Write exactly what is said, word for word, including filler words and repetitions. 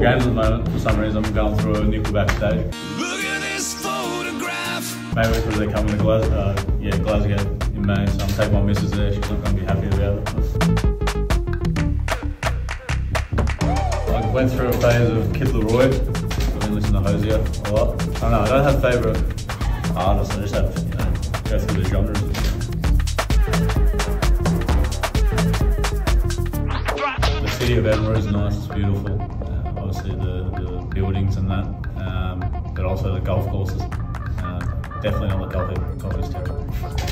games at the moment for some reason. I'm going through a Nickelback stage. Look at this photograph. Maybe because they're coming to Glasgow, uh, yeah, Glasgow in May, so I'm taking my missus there. She's not going to be happy about it. I went through a phase of Kid Laroi. I've been listening to Hosier a lot. I don't know, I don't have favourite artists, I just have, you know, go through the genres. The city of Edinburgh is nice, it's beautiful. Uh, obviously the, the buildings and that, um, but also the golf courses. Uh, definitely not the golf, golf is terrible.